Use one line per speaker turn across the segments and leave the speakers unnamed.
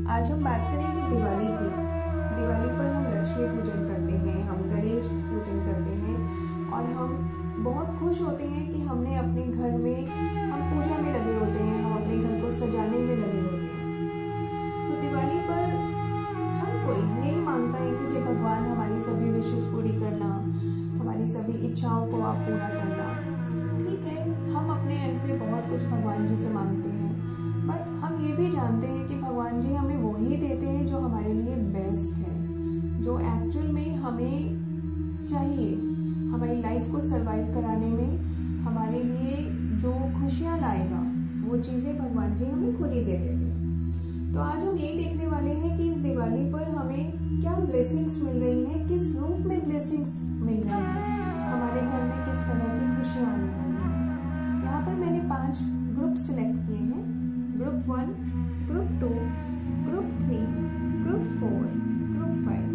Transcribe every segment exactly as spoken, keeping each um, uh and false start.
आज हम बात करेंगे दिवाली की। दिवाली पर हम लक्ष्मी पूजन करते हैं, हम गणेश पूजन करते हैं और हम बहुत खुश होते हैं कि हमने अपने घर में हम पूजा में लगे होते हैं, हम अपने घर को सजाने में लगे होते हैं। तो दिवाली पर हम कोई यही मांगता है कि हे भगवान हमारी सभी विशेष पूरी करना, हमारी सभी इच्छाओं को आप पूरा करना। ठीक है, हम अपने एंड पे बहुत कुछ भगवान जी से मांगते हैं, बट हम ये भी जानते हैं कि भगवान जी हमें वो ही देते हैं जो हमारे लिए बेस्ट है, जो एक्चुअल में हमें चाहिए, हमारी लाइफ को सरवाइव कराने में हमारे लिए जो खुशियाँ लाएगा वो चीज़ें भगवान जी हमें खुद ही दे देते हैं। तो आज हम यही देखने वाले हैं कि इस दिवाली पर हमें क्या ब्लेसिंग्स मिल रही हैं, किस रूप में ब्लेसिंग्स मिल रही हैं, हमारे घर में किस तरह की खुशियाँ आने वाली हैं। यहाँ पर मैंने पांच ग्रुप सिलेक्ट किए हैं, group one, group two, group three, group four, group five.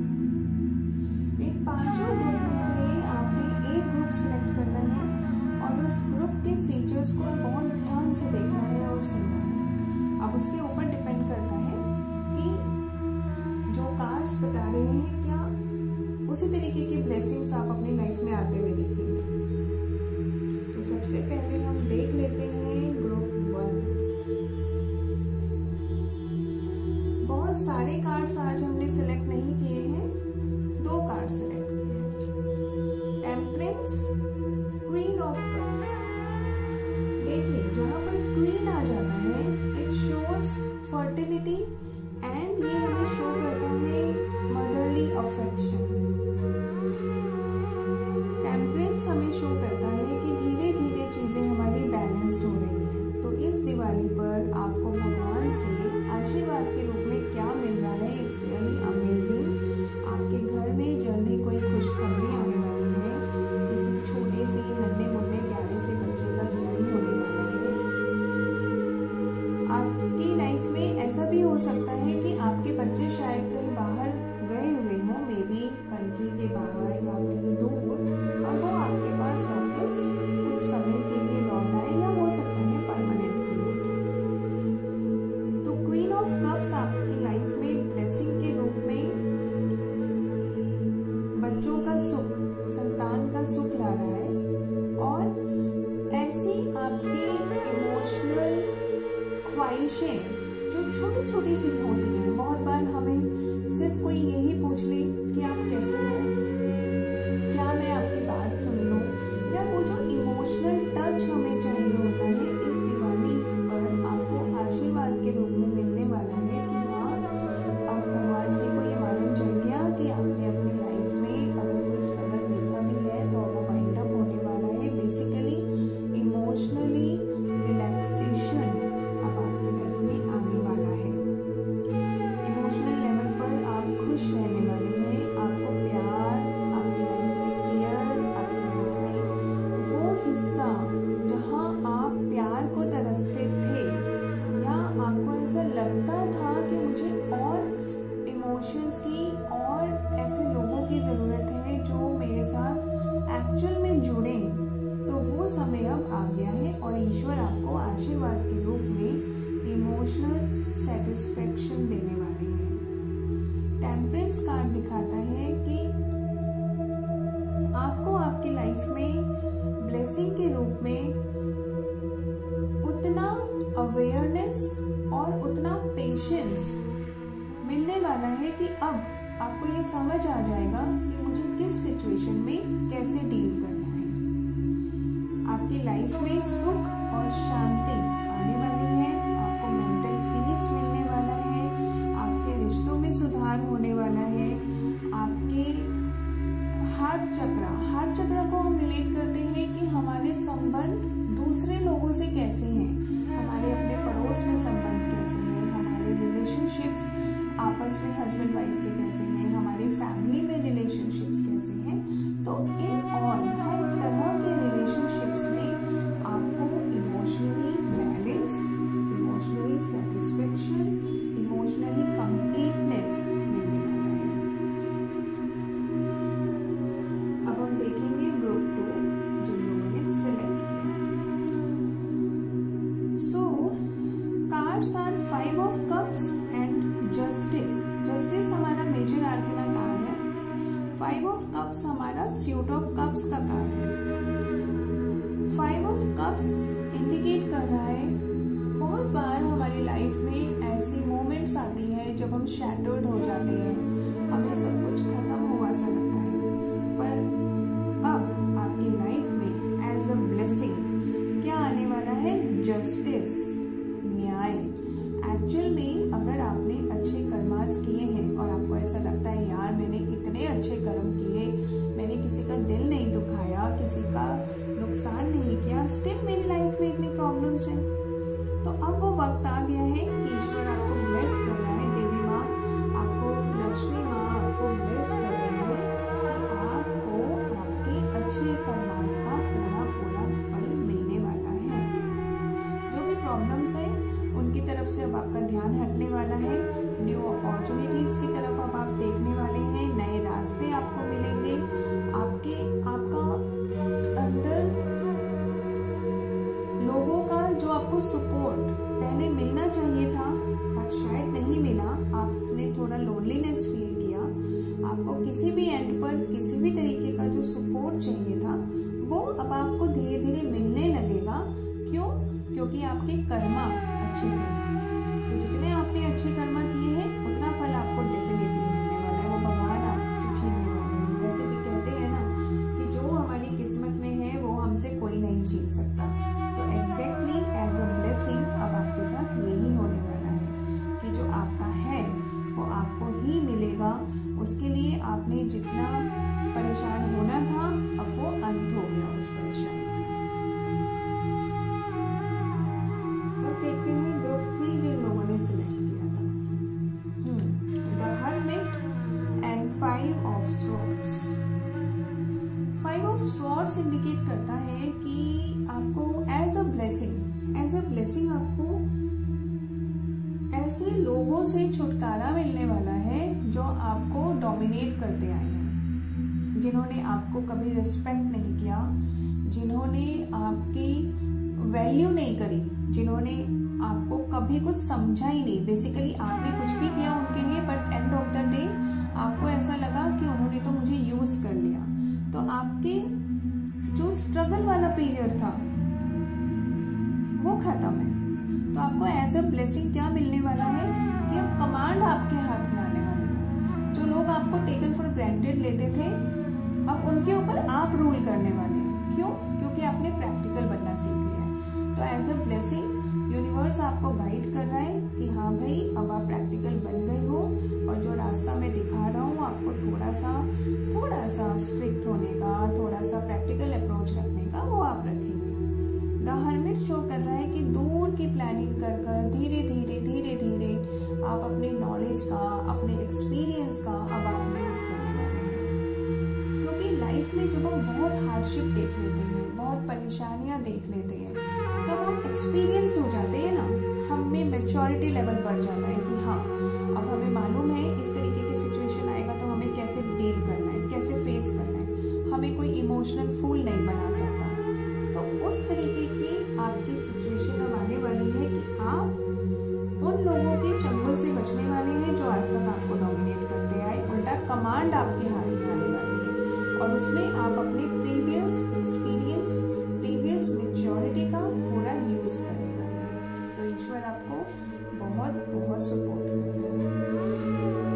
इन पांचों ग्रुप में से आपने एक ग्रुप सिलेक्ट करना है और उस ग्रुप के फीचर्स को बहुत ध्यान से देखना है और सुनना है। अब उसके ऊपर डिपेंड करता है कि जो कार्ड्स बता रहे हैं क्या उसी तरीके की ब्लेसिंग्स आप अपनी लाइफ में आते हुए देखेंगे। तो सबसे पहले हम देख लेते हैं ग्रुप वन। बहुत सारे कार्ड्स आज हमने सिलेक्ट नहीं किए हैं, दो कार्ड सिलेक्ट किए हैं, टेम्परेंस, क्वीन ऑफ कप्स। देखिए जहां पर क्वीन आ जाता है इट शोज फर्टिलिटी एंड ये हमें शो करता है मदरली अफेक्शन। टेम्परेंस हमें शो करता है कि धीरे धीरे चीजें हमारी बैलेंस्ड हो रही हैं। तो इस दिवाली पर आपको भगवान से आशीर्वाद के रूप में क्या मिल रहा है, इट्स रियली अमेजिंग। आपके घर में जल्दी कोई खुशखबरी आने वाली है, किसी छोटे से नन्हे मुन्ने प्यारे से बच्चे का जन्म होने वाला है। आपकी लाइफ में ऐसा भी हो सकता है कि आपके बच्चे शायद कहीं बाहर गए हुए हों, मे बी कंट्री के बाहर या कहीं दूर, और वो आपके पास वापस कुछ समय के लिए लौट आए या हो सकता है परमानेंटली लौट आए। तो क्वीन ऑफ कप्स आपकी लाइफ में ब्लेसिंग के रूप में बच्चों का सुख, संतान का सुख ला रहा है और ऐसी आपकी इमोशनल ख्वाहिशें जो छोटी छोटी सी होती हैं। बहुत बार हमें सिर्फ कोई यही पूछ ले कि आप कैसे हो, क्या मैं आपकी बात सुन लूं, या वो जो इमोशनल टच हमें चाहिए होता है, इस दिवाली पर आपको आशीर्वाद के रूप में मिलने वाला है कि हाँ, अब भगवान जी को ये मालूम चल गया कि आपने अपनी लाइफ में अगर कोई स्ट्रगल देखा भी है तो वो वाइंड अप होने वाला है। बेसिकली इमोशनली रिलैक्सेशन अब आपकी लाइफ में आने वाला है। इमोशनल लेवल पर आप खुश रहने वाले हैं, आपको प्यार, आपकी लाइफ में केयर, आपकी लाइफ में वो हिस्सा जहां आप प्यार को तरसते थे या आपको ऐसा लगता था कि मुझे और इमोशंस की और ऐसे लोगों की ज़रूरत है जो मेरे साथ एक्चुअल में जुड़े, तो वो समय अब आ गया है और ईश्वर आपको आशीर्वाद के रूप में इमोशनल सेटिस्फेक्शन देने वाले हैं। टेम्परेंस कार्ड दिखाता है कि आपको आपकी लाइफ में ब्लेसिंग के रूप में उतना अवेयरनेस और उतना पेशेंस मिलने वाला है कि अब आपको ये समझ आ जाएगा कि मुझे किस सिचुएशन में कैसे डील करना है। आपकी लाइफ में सुख और शांति आने वाली है, आपको मेंटल पीस मिलने वाला है, आपके रिश्तों में सुधार होने वाला है, आपके हार्ट चक्र हार्ट चक्र को हम रिलेट करते हैं कि हमारे संबंध दूसरे लोगों से कैसे हैं, हमारे अपने पड़ोस में संबंध कैसे हैं, हमारे रिलेशनशिप्स आपस में हस्बैंड वाइफ के कैसे हैं, हमारी फैमिली में रिलेशनशिप्स कैसे हैं। तो इन ऑल हर तरह के रिलेशनशिप्स में आपको emotionally balanced, emotionally satisfaction, emotionally completeness मिलने वाला है। अब हम देखेंगे ग्रुप टू जिन लोगों ने सिलेक्ट किया। So cards are five of cups and justice, justice हमारा मेजर आर्कना कार्ड है। फाइव ऑफ कप्स हमारा सूट ऑफ कप्स का कार्ड है। फाइव ऑफ कप्स इंडिकेट कर रहा है बहुत बार हमारी लाइफ में ऐसी मोमेंट्स आती है जब हम शैटर्ड हो जाते हैं, हमें सब कुछ खत्म हुआ सा लगता है, पर अब आपकी लाइफ में एज अ ब्लेसिंग क्या आने वाला है? जस्टिस, न्याय। एक्चुअल में अगर आपने अच्छे कर्मास किए हैं और आपको ऐसा लगता है यार मैंने इतने अच्छे कर्म किए, मैंने किसी का दिल नहीं दुखाया, किसी का नुकसान नहीं किया, स्टिल मेरी लाइफ में इतनी प्रॉब्लम्स हैं, तो अब वो वक्त आ गया है कि ईश्वर आपको ब्लेस कर रहा है, देवी माँ आपको, लक्ष्मी माँ आपको ब्लेस कर रही है कि आपको आपके अच्छे कर्मास का पूरा पूरा फल मिलने वाला है। जो भी प्रॉब्लम्स है उनकी तरफ से अब आपका ध्यान हटने वाला है, न्यू अपॉर्चुनिटीज की तरफ अब आप देखने वाले हैं, नए रास्ते आपको मिलेंगे, आपके आपका अंदर लोगों का जो आपको सपोर्ट पहले मिलना चाहिए था बट शायद नहीं मिला, आपने थोड़ा लोनलीनेस फील किया, आपको किसी भी एंड पर किसी भी तरीके का जो सपोर्ट चाहिए था वो अब आपको धीरे धीरे मिलने लगेगा। क्यों? क्योंकि आपके कर्मा अच्छे थे, तो जितने आपने अच्छे कर्मा किए हैं उतना फल आपको डेफिनेटली मिलने वाला है, वो भगवान आपसे छीनने वाले नहीं। वैसे भी कहते हैं ना कि जो हमारी किस्मत में है वो हमसे कोई नहीं छीन सकता, तो एग्जैक्टली एज अ ब्लेसिंग अब आपके साथ यही होने वाला है कि जो आपका है वो आपको ही मिलेगा। उसके लिए आपने जितना परेशान होना था अब वो अंत हो गया उस परेशानी का। अब देखते हैं ग्रुप थ्री जिन लोगों ने सिलेक्ट किया था, the hermit and five of swords. Five of swords indicate करता है कि आपको as a blessing as a blessing आपको ऐसे लोगों से छुटकारा मिलने वाला है जो आपको डोमिनेट करते आए हैं, जिन्होंने आपको कभी रिस्पेक्ट नहीं किया, जिन्होंने आपकी वैल्यू नहीं करी, जिन्होंने आपको कभी कुछ समझा ही नहीं। बेसिकली आपने कुछ भी किया उनके लिए but end of the day आपको ऐसा लगा कि उन्होंने तो मुझे यूज कर लिया। तो आपके जो स्ट्रगल वाला पीरियड था वो खत्म है, तो आपको एज अ ब्लेसिंग क्या मिलने वाला है कि अब कमांड आपके हाथ में आने वाली है। जो लोग आपको टेकन फॉर ग्रांटेड लेते थे अब उनके ऊपर आप रूल करने वाले हैं। क्यों? क्योंकि आपने प्रैक्टिकल बनना सीख लिया है। तो एज अ ब्लेसिंग यूनिवर्स आपको गाइड कर रहा है कि हाँ भाई अब आप प्रैक्टिकल बन गए हो और जो रास्ता मैं दिखा रहा हूँ आपको थोड़ा सा थोड़ा सा स्ट्रिक्ट होने का, थोड़ा सा प्रैक्टिकल अप्रोच रखने का, वो आप रखेंगे। द हर्मिट शो कर रहा है कि दूर की प्लानिंग कर कर धीरे धीरे धीरे धीरे आप अपने नॉलेज का, अपने एक्सपीरियंस का अब आप यूज करने वाले हैं। क्योंकि लाइफ में जब हम बहुत हार्डशिप देख लेते हैं, बहुत परेशानियां देख लेते हैं, तब हम एक्सपीरियंस्ड हो जाते हैं ना, हम में मैच्योरिटी लेवल बढ़ जाता है कि हाँ अब हमें मालूम है इस तरीके की सिचुएशन आएगा तो हमें कैसे डील करना है, कैसे फेस करना है, हमें कोई इमोशनल फूल नहीं बना सकता। तो उस तरीके की आपकी सिचुएशन अब आने वाली है कि आप उन लोगों के चंगुल से बचने वाले हैं जो आज तक आपको डोमिनेट करते आए, उल्टा कमांड आपके हाथ में आने वाली है और उसमें आप अपने प्रीवियस एक्सपीरियंस, प्रीवियस मैच्योरिटी का पूरा यूज करने वाले हैं। तो ईश्वर आपको बहुत बहुत सपोर्ट कर रहा है।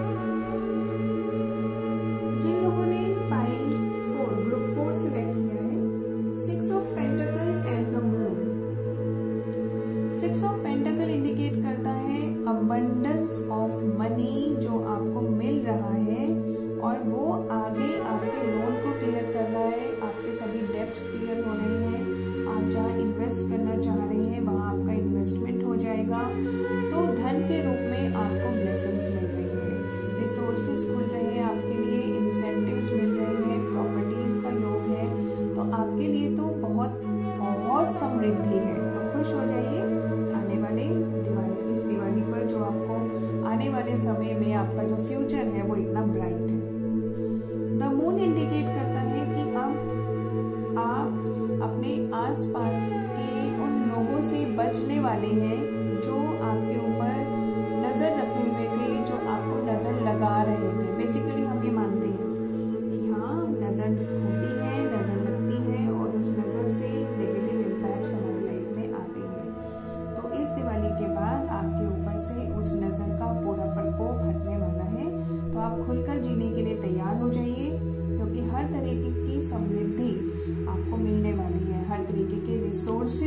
जिन लोगों ने pile four group four select किया है, six of pentacles and the moon. Six of pentacle indicate करता है अबंडेंस ऑफ मनी जो आपको मिल रहा है और वो आगे आपके लोन को क्लियर कर रहा है, आपके सभी डेब्ट्स क्लियर हो रहे हैं, आप जहाँ इन्वेस्ट करना चाह रहे हैं वहाँ आपका इन्वेस्टमेंट हो जाएगा। तो धन के रूप में आपको ब्लेसिंग्स मिल रही है, रिसोर्सेज खुल रहे हैं आपके लिए, इंसेंटिव्स मिल रहे हैं, प्रॉपर्टीज का योग है, तो आपके लिए तो बहुत बहुत समृद्धि है। तो खुश हो जाइए आने वाले दिवाली, इस दिवाली पर जो आपको आने वाले समय में आपका जो फ्यूचर है वो इतना ब्राइट है। द मून इंडिकेट करता है कि अब आप अपने आसपास के उन लोगों से बचने वाले हैं जो आपके ऊपर नजर रखे हुए थे, जो आप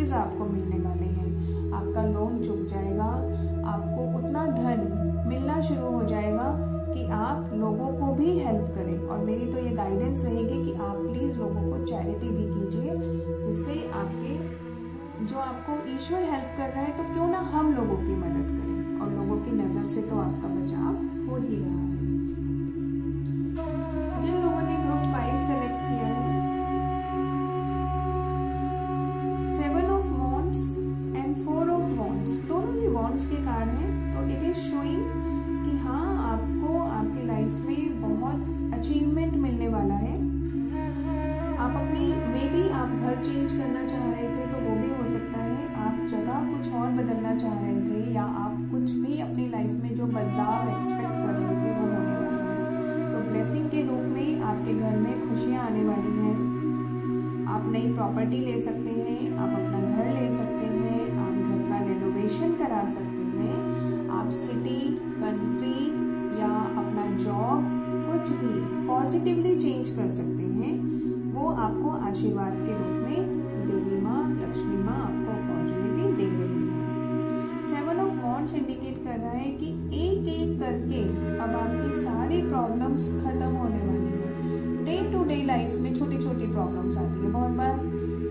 सक्सेसेस आपको मिलने वाले हैं। आपका लोन चुक जाएगा, आपको उतना धन मिलना शुरू हो जाएगा कि आप लोगों को भी हेल्प करें। और मेरी तो ये गाइडेंस रहेगी कि आप प्लीज लोगों को चैरिटी भी कीजिए, जिससे आपके जो आपको ईश्वर हेल्प कर रहा है, तो क्यों ना हम लोगों की मदद करें। और लोगों की नजर से तो आपका बचाव हो ही रहा है। जिन लोगों ने ग्रुप फाइव सेलेक्ट किया है, seven of wands and four of wands, दोनों ही वॉन्ड्स के कार्ड हैं। तो इट इज शोइंग कि हाँ, आपको आपकी लाइफ में बहुत अचीवमेंट मिलने वाला है। आप अपनी मे बी आप घर चेंज करना चाह रहे थे तो वो भी हो सकता है, आप जगह कुछ और बदलना चाह रहे थे, या आप कुछ भी अपनी लाइफ में जो बदलाव एक्सपेक्ट कर रहे थे वो होने वाला है। तो ब्लेसिंग के रूप में आपके घर में खुशियां आने वाली हैं। आप नई प्रॉपर्टी ले सकते हैं, आप अपना घर ले सकते हैं, आप घर का रेनोवेशन करा सकते हैं, आप सिटी, कंट्री या अपना जॉब कुछ भी पॉजिटिवली चेंज कर सकते हैं। वो आपको आशीर्वाद के रूप में देवी माँ, लक्ष्मी माँ आपको अपॉर्चुनिटी दे रही है। सेवन ऑफ वॉन्ड्स इंडिकेट कर रहा है कि एक एक करके अब आपकी सारी प्रॉब्लम्स खत्म होने वाली है। डे टू डे लाइफ में छोटी छोटी प्रॉब्लम्स आती है। बहुत बार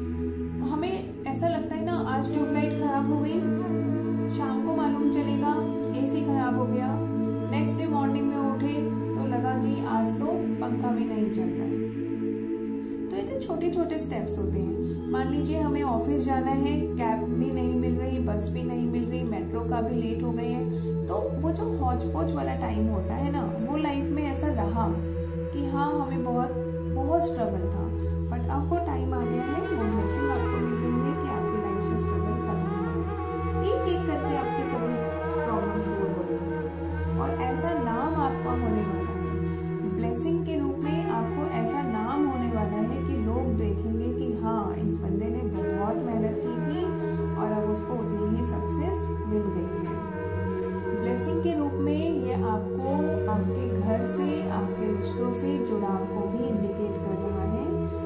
हमें ऐसा लगता है ना, आज ट्यूबलाइट खराब हो गई, शाम को मालूम चलेगा एसी खराब हो गया, नेक्स्ट डे मॉर्निंग में उठे तो लगा जी आज तो पंखा भी नहीं चल रहा है। तो ये तो छोटे छोटे स्टेप्स होते हैं। मान लीजिए हमें ऑफिस जाना है, कैब भी नहीं मिल रही, बस भी नहीं मिल रही, मेट्रो का भी लेट हो गई है, तो वो जो हौच पौच वाला टाइम होता है ना, वो लाइफ में ऐसा रहा कि हाँ हमें बहुत बहुत स्ट्रगल था, बट अब वो टाइम आ गया है, वो ब्लेसिंग आपको मिल रही है कि आपकी लाइफ से स्ट्रगल खत्म हो गया। एक एक करके आपकी सभी प्रॉब्लम दूर हो रही है और ऐसा नाम आपका होने वाला है। ब्लेसिंग के रूप में आपको ऐसा नाम होने वाला है कि लोग देखेंगे कि हाँ इस बंदे ने बहुत मेहनत की थी और अब उसको उतनी ही सक्सेस मिल गई है। ब्लेसिंग के रूप में ये आपको आपके घर से, आपके रिश्तों से जुड़ाव को भी इंडिकेट कर रहा है।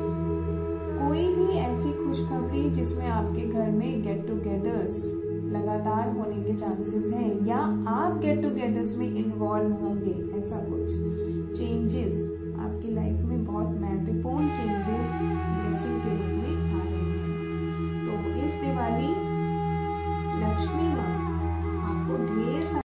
कोई भी ऐसी खुशखबरी जिसमें आपके घर में गेट टुगेदर्स लगातार होने के चांसेस हैं, या आप गेट टुगेदर्स में इन्वॉल्व होंगे, ऐसा कुछ चेंजेस आपकी लाइफ में बहुत महत्वपूर्ण चेंजेस